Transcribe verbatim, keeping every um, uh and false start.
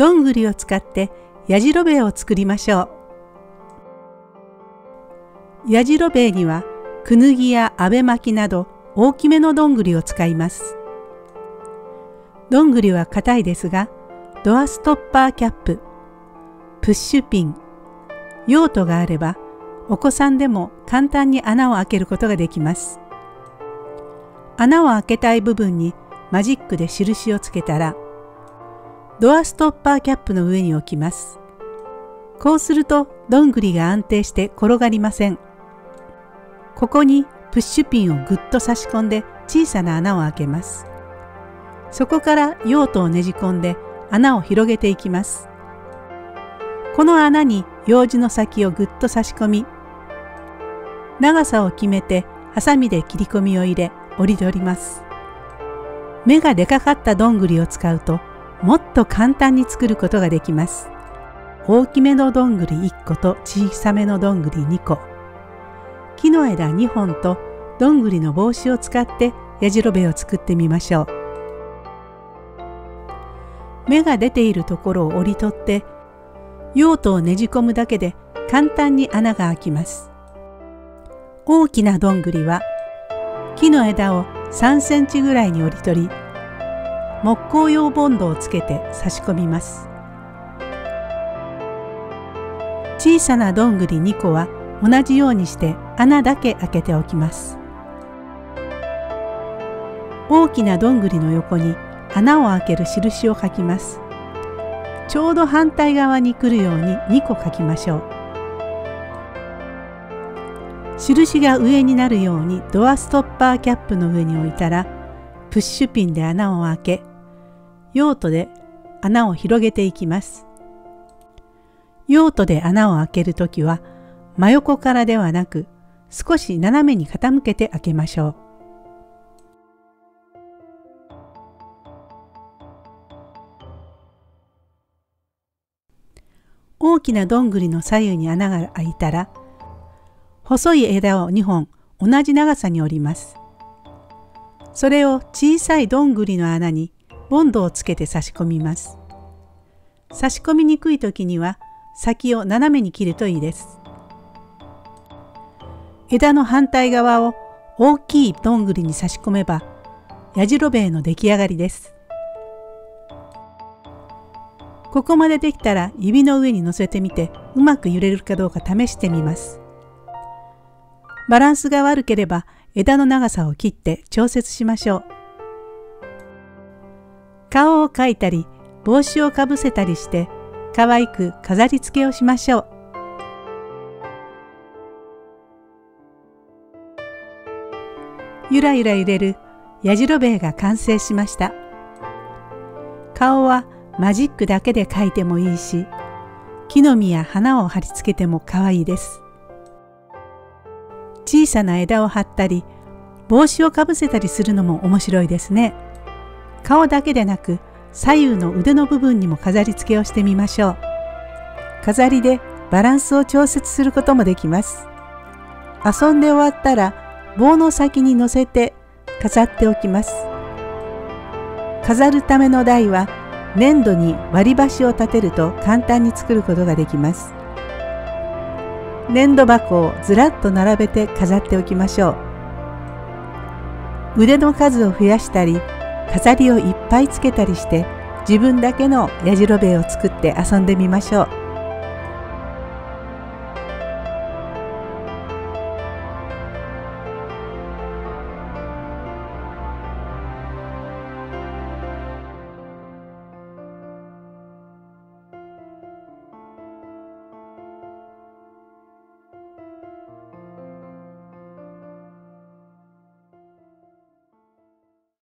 どんぐりを使ってやじろべえを作りましょう。やじろべえにはくぬぎやあべ巻きなど大きめのどんぐりを使います。どんぐりは硬いですが、ドアストッパーキャップ、プッシュピン、用途があればお子さんでも簡単に穴を開けることができます。穴を開けたい部分にマジックで印をつけたら、ドアストッパーキャップの上に置きます。こうするとどんぐりが安定して転がりません。ここにプッシュピンをぐっと差し込んで小さな穴を開けます。そこから用途をねじ込んで穴を広げていきます。この穴にようじの先をぐっと差し込み、長さを決めてハサミで切り込みを入れ折り取ります。目がでかかったどんぐりを使うともっと簡単に作ることができます。大きめのどんぐりいっこと小さめのどんぐりにこ、木の枝にほんとどんぐりの帽子を使ってやじろべえを作ってみましょう。芽が出ているところを折り取って用途をねじ込むだけで簡単に穴が開きます。大きなどんぐりは木の枝をさんセンチぐらいに折り取り、木工用ボンドをつけて差し込みます。小さなどんぐりにこは同じようにして穴だけ開けておきます。大きなどんぐりの横に穴を開ける印を書きます。ちょうど反対側に来るようににこ書きましょう。印が上になるようにドアストッパーキャップの上に置いたら、プッシュピンで穴を開け、用途で穴を広げていきます。用途で穴を開けるときは真横からではなく少し斜めに傾けて開けましょう。大きなどんぐりの左右に穴が開いたら、細い枝をにほん同じ長さに折ります。それを小さいどんぐりの穴にボンドをつけて差し込みます。差し込みにくいときには先を斜めに切るといいです。枝の反対側を大きいどんぐりに差し込めばやじろべえの出来上がりです。ここまでできたら指の上に乗せてみてうまく揺れるかどうか試してみます。バランスが悪ければ枝の長さを切って調節しましょう。顔を描いたり帽子をかぶせたりして可愛く飾り付けをしましょう。ゆらゆら揺れるやじろべえが完成しました。顔はマジックだけで描いてもいいし、木の実や花を貼り付けても可愛いです。小さな枝を張ったり、帽子をかぶせたりするのも面白いですね。顔だけでなく、左右の腕の部分にも飾り付けをしてみましょう。飾りでバランスを調節することもできます。遊んで終わったら、棒の先に乗せて飾っておきます。飾るための台は、粘土に割り箸を立てると簡単に作ることができます。粘土箱をずらっと並べて飾っておきましょう。腕の数を増やしたり、飾りをいっぱいつけたりして、自分だけのやじろべえを作って遊んでみましょう。